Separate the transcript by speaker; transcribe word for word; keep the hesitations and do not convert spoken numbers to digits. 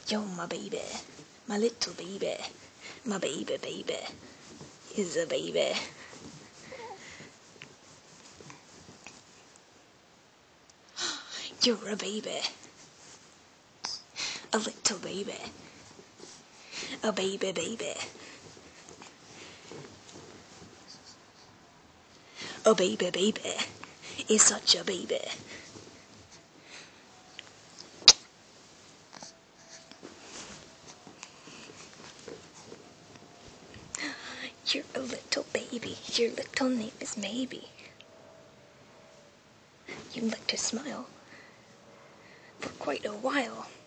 Speaker 1: You're my baby, my little baby, my baby baby is a baby. You're a baby, a little baby, a baby baby, a baby baby is such a baby. You're a little baby, your little name is Maybe. You like to smile for quite a while.